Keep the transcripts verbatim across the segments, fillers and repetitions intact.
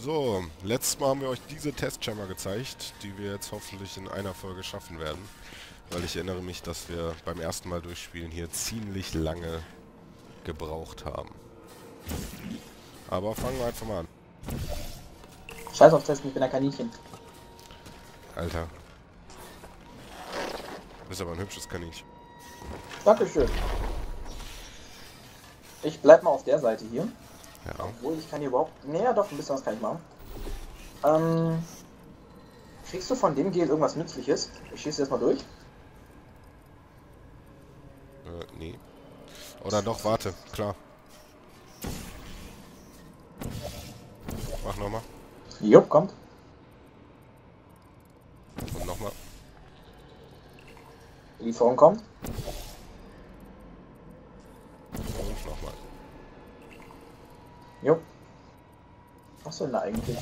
So, letztes Mal haben wir euch diese Testchammer gezeigt, die wir jetzt hoffentlich in einer Folge schaffen werden. Weil ich erinnere mich, dass wir beim ersten Mal durchspielen hier ziemlich lange gebraucht haben. Aber fangen wir einfach mal an. Scheiß auf Testen, ich bin ein Kaninchen. Alter. Du bist aber ein hübsches Kaninchen. Dankeschön. Ich bleib mal auf der Seite hier. Ja. Obwohl, ich kann hier überhaupt... Naja, doch, ein bisschen was kann ich machen. Ähm... Kriegst du von dem Gel irgendwas Nützliches? Ich schieße jetzt mal durch. Äh, nee. Oder doch, warte, klar. Mach nochmal. Jupp, kommt. Und nochmal. Die Lieferung kommt. Und nochmal. Jupp. Was soll denn da eigentlich?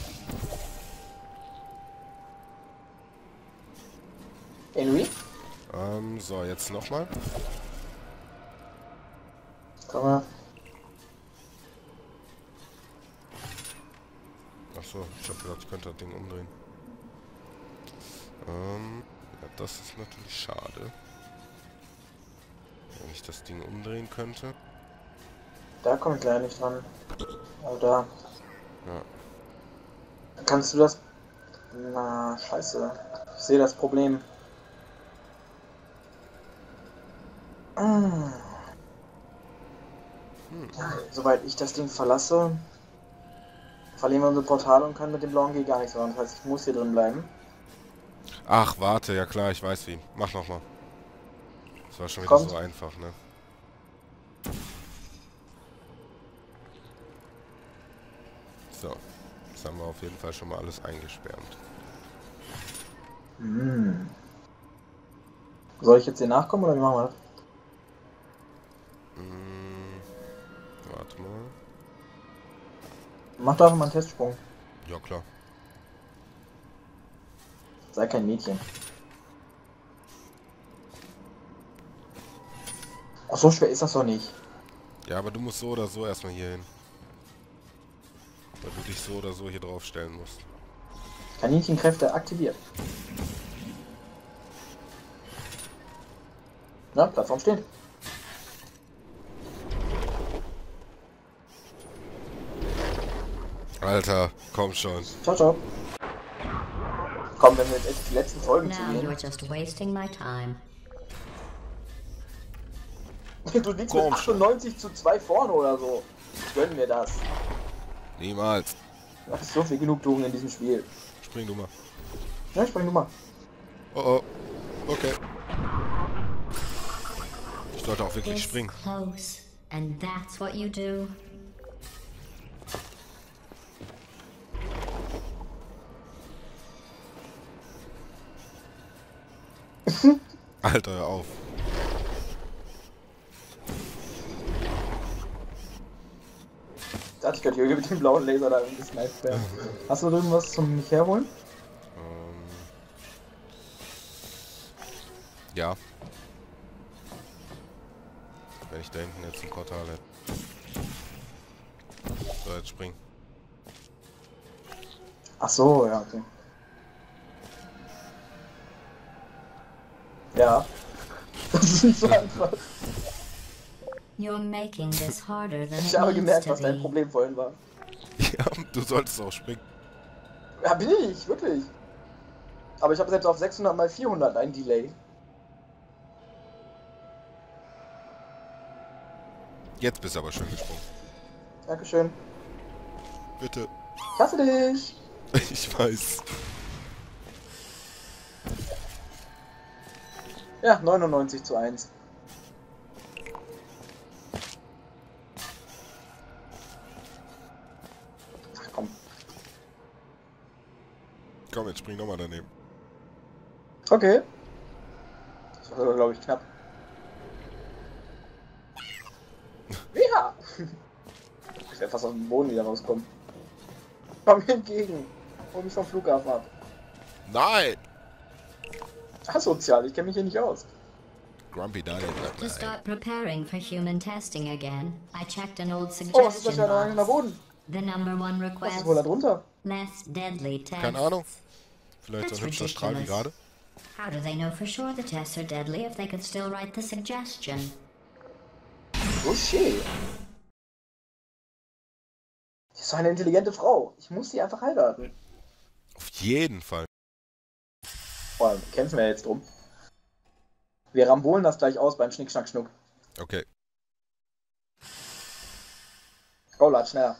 Henry? Ähm, so, jetzt nochmal. Komm mal. Achso, ich hab gedacht, ich könnte das Ding umdrehen. Ähm, ja, das ist natürlich schade. Wenn ich das Ding umdrehen könnte. Da komme ich leider nicht dran. Aber da. Ja. Kannst du das... Na, scheiße. Ich sehe das Problem. Ah. Hm. Ja, sobald ich das Ding verlasse, verlieren wir unser Portal und können mit dem blauen G gar nichts machen. Das heißt, ich muss hier drin bleiben. Ach, warte, ja klar, ich weiß wie. Mach nochmal. Das war schon wieder Kommt. so einfach, ne? So, jetzt haben wir auf jeden Fall schon mal alles eingesperrt. Hm. Soll ich jetzt hier nachkommen oder wie machen wir das? Hm, warte mal. Mach doch einfach mal einen Testsprung. Ja klar. Sei kein Mädchen. Ach, so schwer ist das doch nicht. Ja, aber du musst so oder so erstmal hier hin. Weil du dich so oder so hier drauf stellen musst. Kaninchenkräfte aktiviert. Na, Plattform steht. Alter, komm schon. Ciao, ciao. Komm, wenn wir jetzt echt die letzten Folgen Now zugehen. you're just wasting my time. Du liegst Komm mit achtundneunzig zu zwei vorne oder so. Gönn mir das. Niemals. Du hast so viel Genugtuung in diesem Spiel. Spring du mal. Ja, spring du mal. Oh oh. Okay. Ich sollte auch wirklich This springen. close, and that's what you do. Alter, hör auf. Da hatte ich gerade mit dem blauen Laser da gesniped werden. Hast du irgendwas zum mich herholen? Ähm. Ja. Wenn ich da hinten jetzt ein Portal hätte. So, jetzt spring. Ach so, ja, okay. Ja. Das ist nicht so einfach. You're making this harder than Ich it habe needs gemerkt, to was dein be. Problem vorhin war. Ja, du solltest auch springen. Ja, bin ich, wirklich. Aber ich habe selbst auf sechshundert mal vierhundert ein Delay. Jetzt bist du aber schön gesprungen. Dankeschön. Bitte. Ich hasse dich. Ich weiß. Ja, neunundneunzig zu eins. Ach komm. Komm, jetzt spring nochmal daneben. Okay. Das war, glaube ich, knapp. Ja! Ich werde fast aus dem Boden wieder rauskommen. Komm mir entgegen. Hol mich vom Flughafen ab. Nein! Asozial, ich kenne mich hier nicht aus. Grumpy Daddy bleibt To nein. start preparing for human testing again, I checked an old Oh, was ist das suggestion für ein box. Boden? The number one Was request, ist wohl da drunter? less deadly tests. Keine Ahnung. Vielleicht so That's ein hübscher Strahl wie ridiculous. gerade. How do they know for sure the tests are deadly if they can still write the suggestion? Rocher. Die ist so eine intelligente Frau. Ich muss sie einfach heiraten. Auf jeden Fall. Vor allem kämpfen wir jetzt drum. Wir rambolen das gleich aus beim Schnick, Schnack, Schnuck. Okay. Go, lad, schneller.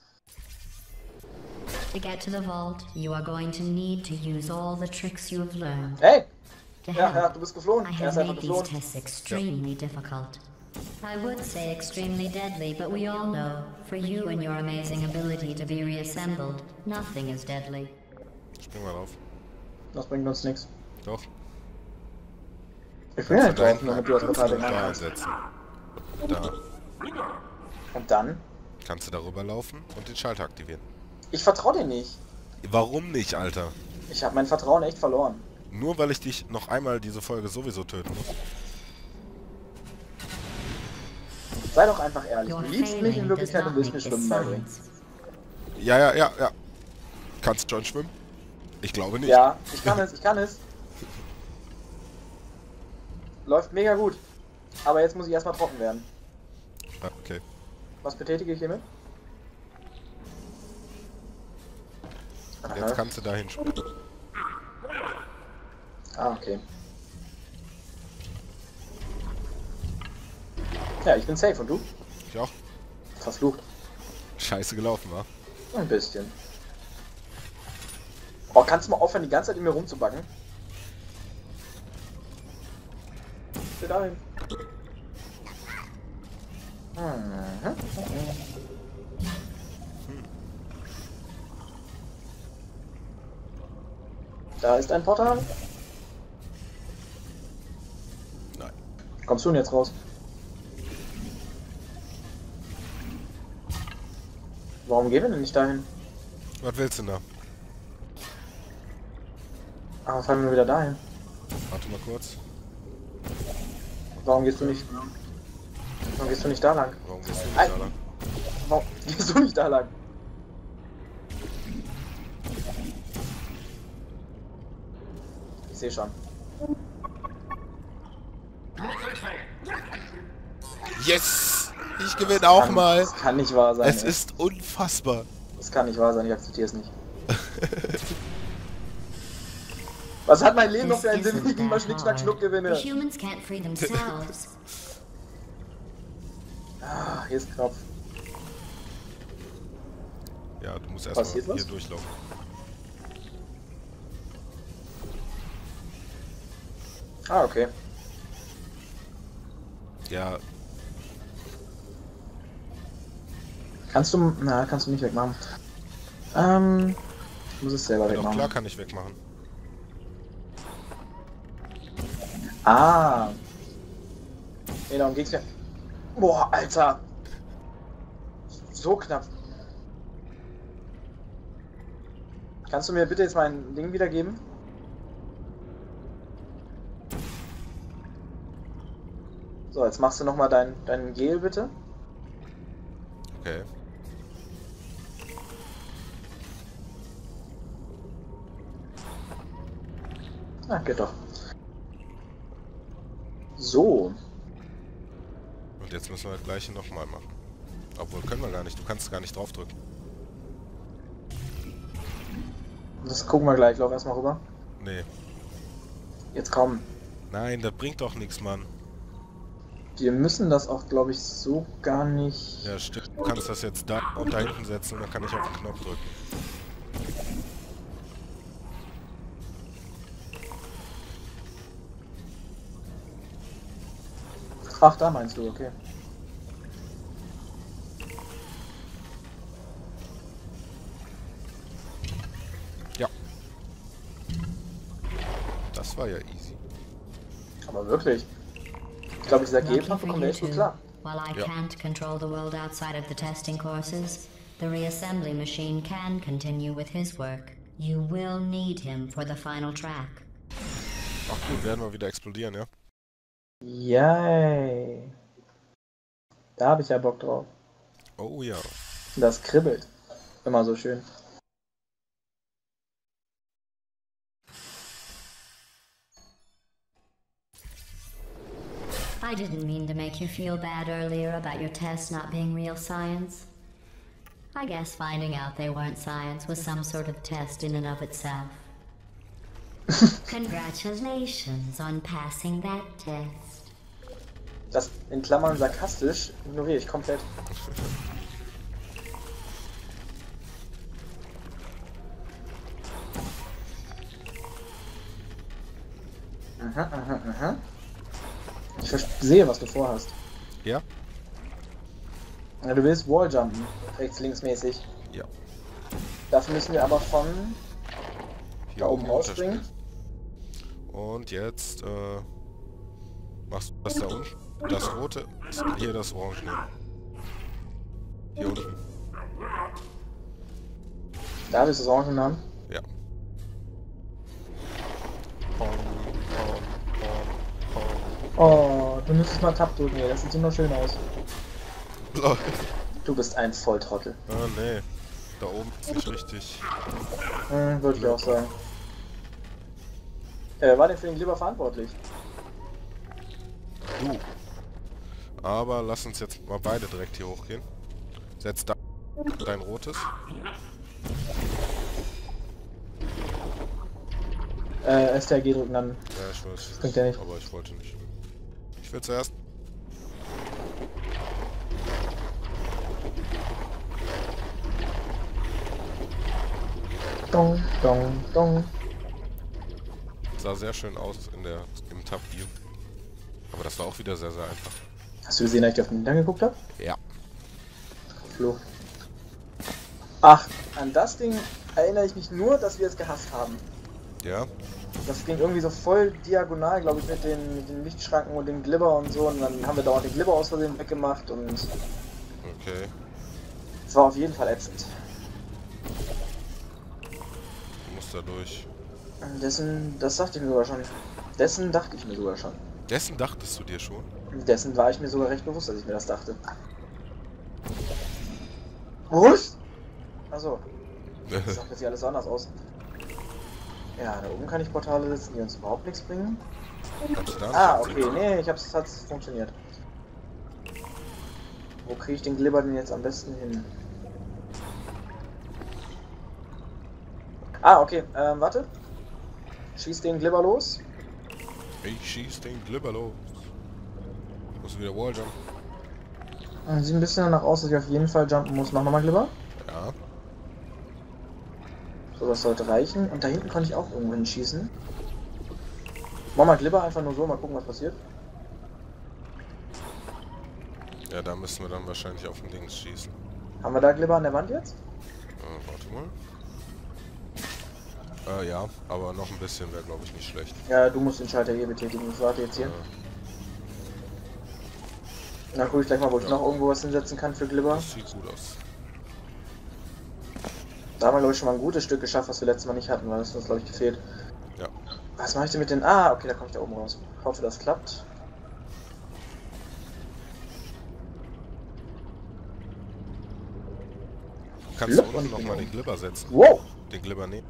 To get to the vault, you are going to need to use all the tricks you have learned. Hey! To Ja, help, ja, du bist geflohen. I Er have ist einfach made these geflohen. tests extremely difficult. I would say extremely deadly, but we all know, for you and your amazing ability to be reassembled, nothing is deadly. Spring mal drauf. Das bringt uns nichts. Doch. Ich will ja nicht Da drauf, hinten nur mit du das kannst Portal du da kannst. einsetzen. Da. Und dann? Kannst du darüber laufen und den Schalter aktivieren. Ich vertraue dir nicht. Warum nicht, Alter? Ich habe mein Vertrauen echt verloren. Nur weil ich dich noch einmal diese Folge sowieso töten muss. Sei doch einfach ehrlich. Your Du liebst mich in failing does Wirklichkeit und not willst make mir this Schwimmen beibringen. science. Ja, ja, ja, ja. Kannst John schwimmen? Ich glaube nicht. Ja, ich kann es, ich kann es. Läuft mega gut. Aber jetzt muss ich erstmal trocken werden. Ah, okay. Was betätige ich hiermit? Jetzt kannst du dahin springen. Ah, okay. Ja, ich bin safe. Und du? Ich auch. Verflucht. Scheiße gelaufen, wa? Ein bisschen. Oh, kannst du mal aufhören, die ganze Zeit in mir rumzubacken? Geh dahin. Mhm. Da ist ein Portal. Nein. Kommst du denn jetzt raus? Warum gehen wir denn nicht dahin? Was willst du denn da? Ah, fahren wir wieder dahin. Warte mal kurz. Warum gehst du nicht? Warum gehst du nicht da lang? Warum gehst du nicht Ei. da lang? Warum gehst du nicht da lang? Ich sehe schon. Yes! Ich gewinne auch Kann- mal. Das kann nicht wahr sein. Es ey. ist unfassbar. Das kann nicht wahr sein, ich akzeptiere es nicht. Was hat mein Leben noch This für einen Sinn, wenn ich isn't gegen mal that Schnick, Schnack, hard. Schnuck gewinne? The humans can't free themselves. Ah, hier ist Knopf. Ja, du musst erstmal Passiert hier was? durchlaufen. Ah, okay. Ja, Kannst du... Na, kannst du nicht wegmachen. Ähm... Ich muss es selber doch wegmachen. klar kann ich wegmachen. Ah. Nee, darum ging's mir. Boah, Alter. So knapp. Kannst du mir bitte jetzt mein Ding wiedergeben? So, jetzt machst du nochmal dein, dein Gel, bitte. Okay. Ah, geht doch. So. Und jetzt müssen wir das gleiche nochmal machen. Obwohl, können wir gar nicht. Du kannst gar nicht draufdrücken. Das gucken wir gleich. Lauf erstmal rüber. Nee. Jetzt komm. Nein, das bringt doch nichts, Mann. Wir müssen das auch, glaube ich, so gar nicht... Ja, stimmt. Du kannst das jetzt da und da hinten setzen und dann kann ich auf den Knopf drücken. Ach, da meinst du, okay. Ja. Das war ja easy. Aber wirklich. Ich glaube, dieser Lucky Gelpfad for bekommt you er echt gut two. klar. While I Yeah. can't control the world outside of the testing courses, the reassembly machine can continue with his work. You will need him for the final track. Ach gut, werden wir wieder explodieren, ja? Yay. Da habe ich ja Bock drauf. Oh ja. Das kribbelt. Immer so schön. I didn't mean to make you feel bad earlier about your tests not being real science. I guess finding out they weren't science was some sort of test in and of itself. Congratulations on passing that test. Das in Klammern sarkastisch ignoriere ich komplett. Aha, aha, aha. Ich sehe, was du vorhast. Ja? Ja, du willst Walljumpen, rechts-links mäßig. Ja. Dafür müssen wir aber von Hier da oben rausspringen. Und jetzt, äh, machst du das da unten? Das rote, hier das orange nehmen. Hier unten. Da willst du das orange haben? Ja. Pom, pom, pom, pom. Oh, du müsstest mal Tab drücken, ey. Das sieht immer schön aus. Lol. Du bist ein Volltrottel. Ah, nee. Da oben ist nicht richtig. Hm, würde ich auch sagen. Äh, war denn für den Glibber verantwortlich? Du. Aber lass uns jetzt mal beide direkt hier hochgehen. Setz da dein rotes. Äh, S T R G drücken dann. Ja, ich weiß. Das bringt ja nicht. Aber ich wollte nicht. Ich will zuerst. Dong, dong, dong. Sah sehr schön aus in der, im Tab-View. Aber das war auch wieder sehr, sehr einfach. Hast du gesehen, dass ich auf den Hintern geguckt habe? Ja. Flo. Ach, an das Ding erinnere ich mich nur, dass wir es gehasst haben. Ja? Das ging irgendwie so voll diagonal, glaube ich, mit den, mit den Lichtschranken und dem Glibber und so. Und dann haben wir dauernd den Glibber aus Versehen weggemacht und Okay. es war auf jeden Fall ätzend. Du musst da durch. Dessen, das dachte ich mir sogar schon. Dessen dachte ich mir sogar schon. Dessen dachtest du dir schon? Dessen war ich mir sogar recht bewusst, dass ich mir das dachte. Was? Achso. Das sah jetzt alles anders aus. Ja, da oben kann ich Portale setzen, die uns überhaupt nichts bringen. Kannst du da Ah, nicht okay, nee, ich hab's, hat's funktioniert. Wo kriege ich den Glibber denn jetzt am besten hin? Ah, okay, ähm, warte. Schieß den Glibber los. Ich schieß den Glibber los. Muss wieder Walljump. Sieht ein bisschen danach aus, dass ich auf jeden Fall jumpen muss. Mach nochmal Glibber. Ja. So, das sollte reichen. Und da hinten kann ich auch irgendwo hinschießen. Mach mal Glibber einfach nur so, mal gucken, was passiert. Ja, da müssen wir dann wahrscheinlich auf den Dings schießen. Haben wir da Glibber an der Wand jetzt? Äh, warte mal. Äh, ja, aber noch ein bisschen wäre, glaube ich, nicht schlecht. Ja, du musst den Schalter hier betätigen. Ich warte jetzt hier. Äh, Dann gucke ich gleich mal, wo ich Ja. noch irgendwo was hinsetzen kann für Glibber. das sieht gut aus. Da haben wir, glaube ich, schon mal ein gutes Stück geschafft, was wir letztes Mal nicht hatten, weil das uns, glaube ich, gefehlt. Ja. Was mache ich denn mit den... Ah, okay, da komme ich da oben raus. Ich hoffe, das klappt. Du kannst Look, da unten und ich bin nochmal oben. den Glibber setzen. Wow! Den Glibber nehmen.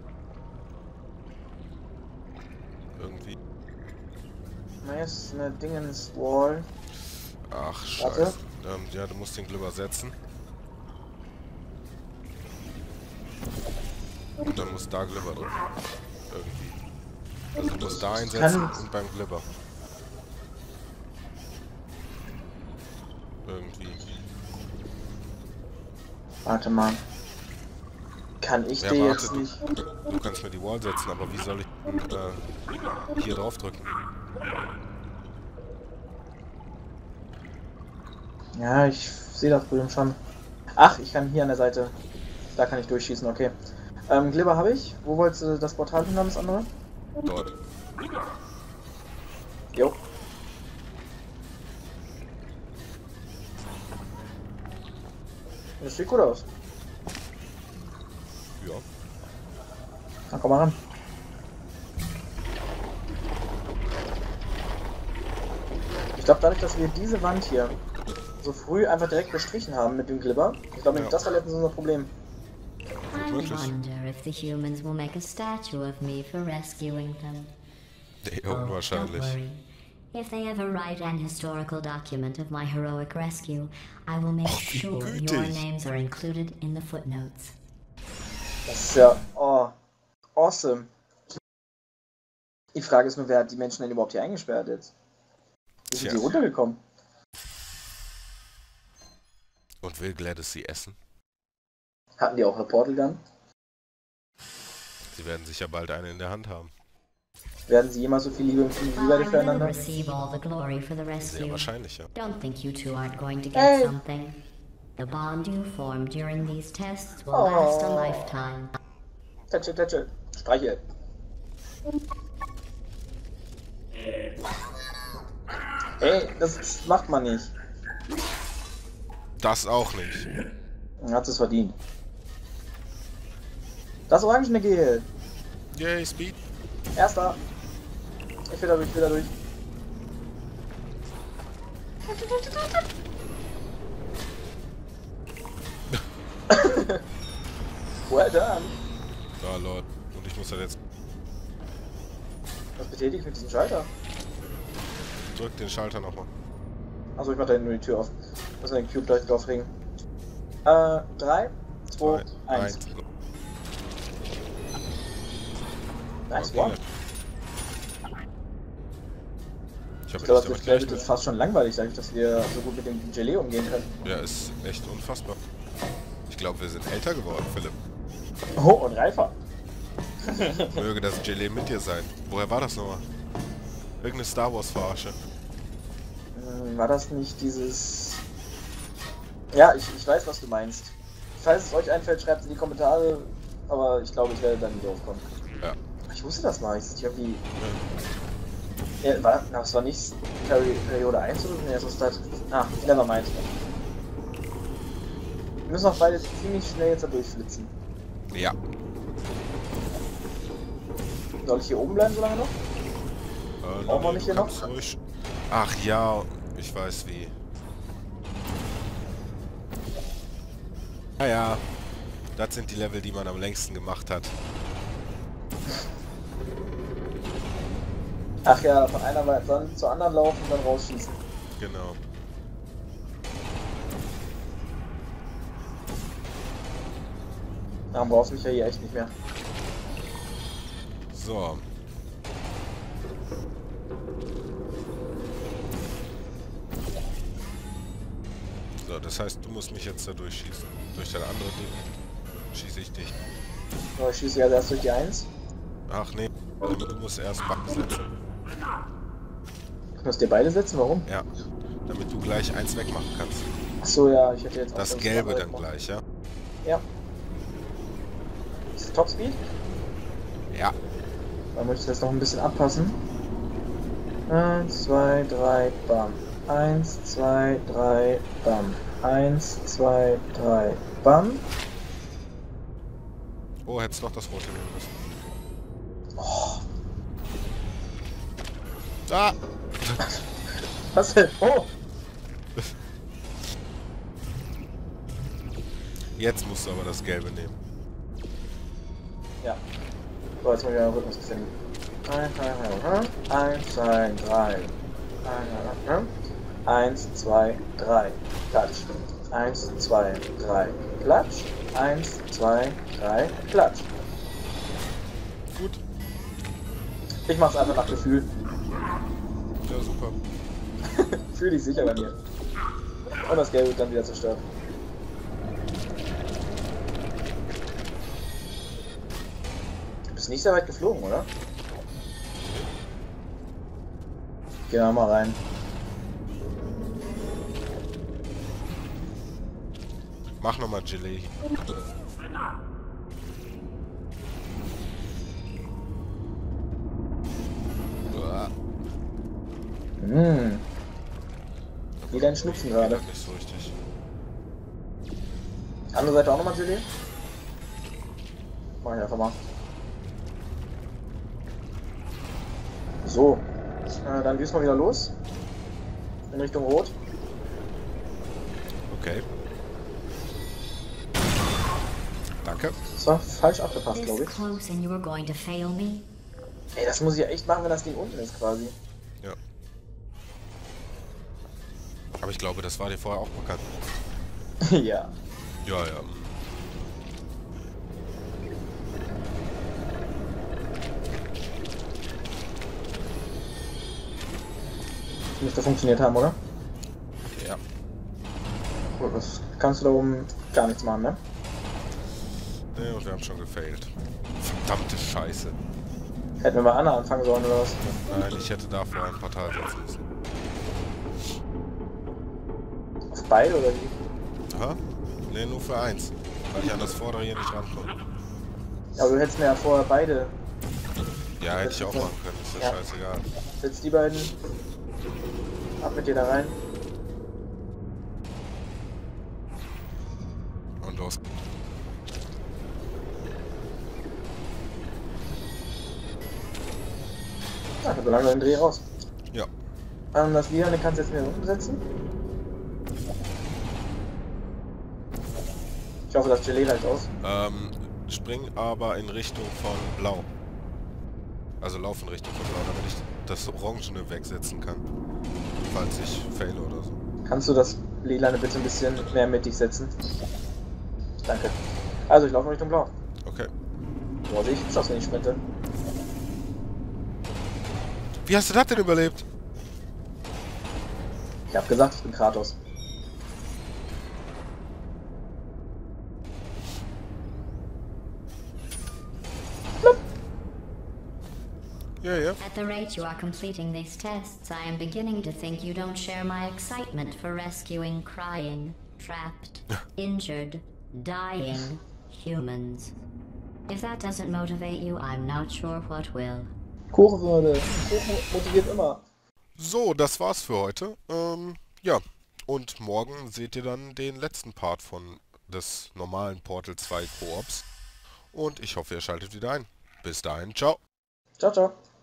Irgendwie. Na, jetzt eine Dingens-Wall. Ach, Warte. scheiße. Ähm, ja, du musst den Glibber setzen. Und dann muss da Glibber drin. Irgendwie. Also du musst da einsetzen kann- und beim Glibber. Irgendwie. Warte mal. Kann ich Ja, dir warte, jetzt du, nicht... du, du kannst mir die Wall setzen, aber wie soll ich äh, hier drauf drücken? Ja, ich sehe das Problem schon. Ach, ich kann hier an der Seite. Da kann ich durchschießen, okay. Ähm, Glibber habe ich. Wo wolltest du das Portal hin haben, das andere? Dort. Jo. Das sieht gut aus. Ja. Dann komm mal ran. Ich glaube, dadurch, dass wir diese Wand hier so früh einfach direkt bestrichen haben mit dem Glibber, ich glaube, Ja. das war letztens unser Problem. möglich. wonder if the humans will make a statue of me for rescuing them. Nee, Oh, don't unwahrscheinlich. worry. If they ever write an historical document of my heroic rescue, I will make Ach, wie sure your gütig. names are included in the footnotes. Das ist ja, oh, awesome. Die Frage ist nur, wer hat die Menschen denn überhaupt hier eingesperrt jetzt? Wie sind Tja. die runtergekommen? Und will Gladys sie essen? Hatten die auch eine Portal Gun? Sie werden sicher bald eine in der Hand haben. Werden sie jemals so viel Liebe empfinden wie Well, beide I will füreinander? receive all the glory for the Sehr rescue. wahrscheinlich, ja. Don't think you two aren't going to get Hey. something. The bond you form during these tests will Oh. last a lifetime. Tätschel, tätschel. Streichel. Ey, das macht man nicht. Das auch nicht. Man hat es verdient. Das orangene Gel. Yay, Speed. Erster. Ich will da durch, ich will da durch. Well done. Da, Lord. Und ich muss halt jetzt... Was betätigt mit diesem Schalter? Drück den Schalter nochmal. Achso, ich mach da hinten nur die Tür auf. Muss den Cube gleich drauflegen. Äh, drei, zwei, eins. Nice one. Ich Ich habe glaube, echt das damit Level ist fast schon langweilig, dadurch, dass wir so gut mit dem Gelee umgehen können. Ja, ist echt unfassbar. Ich glaube, wir sind älter geworden, Philipp. Oh, und reifer. Möge das Gelee mit dir sein. Woher war das nochmal? Irgendeine Star Wars Verarsche. Hm, war das nicht dieses... Ja, ich, ich weiß, was du meinst. Falls es euch einfällt, schreibt es in die Kommentare, aber ich glaube, ich werde dann nicht aufkommen. Ja. Ich wusste das mal, ich ich irgendwie... Ja, war, na, das war nicht Peri Periode eins oder so? Nee, das ist das... Ah, nevermind. Wir müssen auch beide ziemlich schnell jetzt da durchflitzen. Ja. Soll ich hier oben bleiben so lange noch? Äh, Brauchen wir nee, mich du hier noch? kannst ruhig- Ach ja, ich weiß wie. Naja, das sind die Level, die man am längsten gemacht hat. Ach ja, von einer Seite dann zur anderen laufen und dann rausschießen. Genau. Dann brauchst du mich ja hier echt nicht mehr. So. So, das heißt, du musst mich jetzt da durchschießen. Durch dein andere Ding schieße ich dich. So, ich schieße ja erst durch die eins. Ach nee, du musst erst Backen setzen. Ich muss dir beide setzen, warum? Ja, damit du gleich eins wegmachen kannst. Achso, ja, ich hätte jetzt auch Das sonst Gelbe noch dann weiter. gleich, ja? Ja. Ist das Topspeed? Ja. Dann möchte ich das noch ein bisschen abpassen. Eins, zwei, drei, bam. Eins, zwei, drei, bam. Eins, zwei, drei, bam. Oh, hättest doch das Rote nehmen müssen. Oh, Ah! was denn? Oh! Jetzt musst du aber das Gelbe nehmen. Ja. So, jetzt muss ich einen Rhythmus finden. Eins, zwei, drei. Eins, zwei, drei. Klatsch. Eins, zwei, drei. Klatsch. Eins, zwei, drei. Klatsch. Gut. Ich mach's einfach nach Gefühl. Ja, super. Fühl dich sicher bei mir. Und das Gelbe wird dann wieder zerstört. Du bist nicht sehr weit geflogen, oder? Gehen wir mal rein. Mach nochmal Gelee. Uah, Mmh. Wieder ein Schnupfen gerade. geht nicht so richtig. Andere Seite auch nochmal Gelee? Mach ich einfach mal. So. Äh, dann düsen wir wieder los. In Richtung Rot. Okay. Danke. Danke. Das war falsch abgepasst, glaube This ich. close and you were going to fail me? Ey, das muss ich ja echt machen, wenn das Ding unten ist, quasi. Ja. Aber ich glaube, das war dir vorher auch bekannt. Ja. Ja, ja. Müsste funktioniert haben, oder? Ja. Gut, das kannst du da oben gar nichts machen, ne? Nee, und wir haben schon gefailt. Verdammte Scheiße. Hätten wir mal Anna anfangen sollen, oder was? Nein, ich hätte dafür ein Portal setzen müssen. Auf beide, oder wie? Aha. Nee, nur für eins. Weil ich an das vordere hier nicht rankomme. Ja, aber du hättest mir ja vorher beide. Ja, hätte ich auch machen können. Ist ja Ja. scheißegal. Setz die beiden. Ab mit dir da rein. Und los. Ja, ich hab so lange den Dreh raus. Ja. Ähm, das Lila kannst du jetzt wieder unten setzen. Ich hoffe, das Gelee reicht aus. Ähm, spring aber in Richtung von Blau. Also lauf in Richtung von Blau, damit ich das Orangene wegsetzen kann. Falls ich faile oder so. Kannst du das Lila bitte ein bisschen mehr mittig setzen? Danke. Also, ich laufe in Richtung Blau. Okay. Boah, sehe ich schaff's, wenn ich sprinte. Wie hast du das denn überlebt? Ich hab gesagt, ich bin Kratos. Ja, ja. At the rate you are completing these tests, I am beginning to think you don't share my excitement for rescuing crying, trapped, injured, dying humans. If that doesn't motivate you, I'm not sure what will. Kurve, Kuchen motiviert immer. So, das war's für heute. Ähm, ja. Und morgen seht ihr dann den letzten Part von des normalen Portal zwei Koops. Und ich hoffe, ihr schaltet wieder ein. Bis dahin, ciao. Ciao, ciao.